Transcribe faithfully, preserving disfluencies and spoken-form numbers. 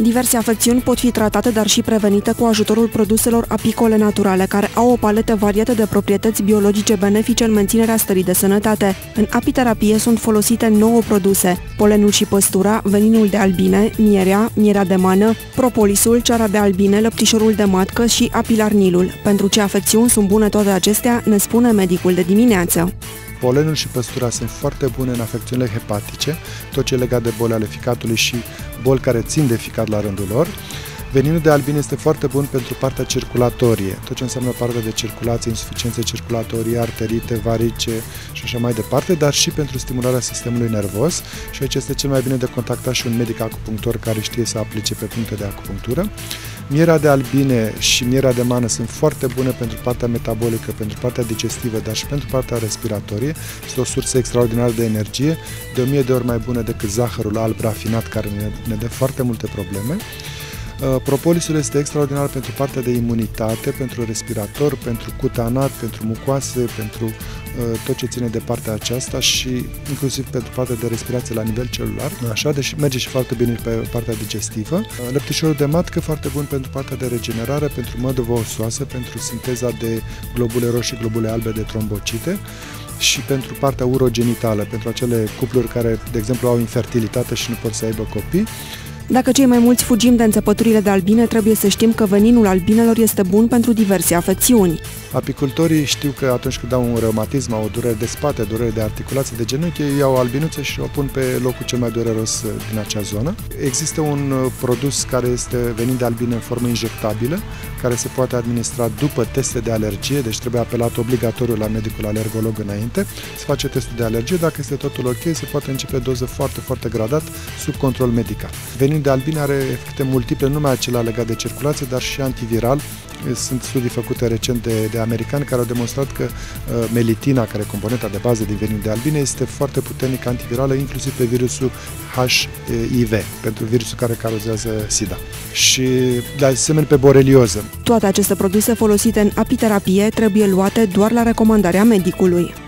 Diverse afecțiuni pot fi tratate, dar și prevenite cu ajutorul produselor apicole naturale, care au o paletă variată de proprietăți biologice benefice în menținerea stării de sănătate. În apiterapie sunt folosite nouă produse: polenul și păstura, veninul de albine, mierea, mierea de mană, propolisul, ceara de albine, lăptișorul de matcă și apilarnilul. Pentru ce afecțiuni sunt bune toate acestea, ne spune medicul de dimineață. Polenul și păstura sunt foarte bune în afecțiunile hepatice, tot ce e legat de boli ale ficatului și boli care țin de ficat la rândul lor. Veninul de albine este foarte bun pentru partea circulatorie, tot ce înseamnă partea de circulație, insuficiențe circulatorie, arterite, varice și așa mai departe, dar și pentru stimularea sistemului nervos, și aici este cel mai bine de contactat și un medic acupunctor care știe să aplice pe puncte de acupunctură. Mierea de albine și mierea de mană sunt foarte bune pentru partea metabolică, pentru partea digestivă, dar și pentru partea respiratorie. Este o sursă extraordinară de energie, de o mie de ori mai bună decât zahărul alb rafinat, care ne, ne dă foarte multe probleme. Propolisul este extraordinar pentru partea de imunitate, pentru respirator, pentru cutanat, pentru mucoase, pentru uh, tot ce ține de partea aceasta și inclusiv pentru partea de respirație la nivel celular. Așa, deși merge și foarte bine pe partea digestivă. Lăptișorul de matcă foarte bun pentru partea de regenerare, pentru măduvă osoasă, pentru sinteza de globule roșii, globule albe de trombocite și pentru partea urogenitală, pentru acele cupluri care, de exemplu, au infertilitate și nu pot să aibă copii. Dacă cei mai mulți fugim de înțepăturile de albine, trebuie să știm că veninul albinelor este bun pentru diverse afecțiuni. Apicultorii știu că atunci când au un reumatism, au o durere de spate, durere de articulație, de genunchi, ei iau o albinuță și o pun pe locul cel mai dureros din acea zonă. Există un produs care este venin de albine în formă injectabilă, care se poate administra după teste de alergie, deci trebuie apelat obligatoriu la medicul alergolog înainte, se face testul de alergie, dacă este totul ok, se poate începe doză foarte, foarte gradat, sub control medical. Veninul de albine are efecte multiple, nu numai acela legat de circulație, dar și antiviral. Sunt studii făcute recent de, de americani care au demonstrat că uh, melitina, care e componenta de bază din veninul de albine, este foarte puternic antivirală, inclusiv pe virusul H I V, pentru virusul care cauzează SIDA. Și de asemenea pe borelioză. Toate aceste produse folosite în apiterapie trebuie luate doar la recomandarea medicului.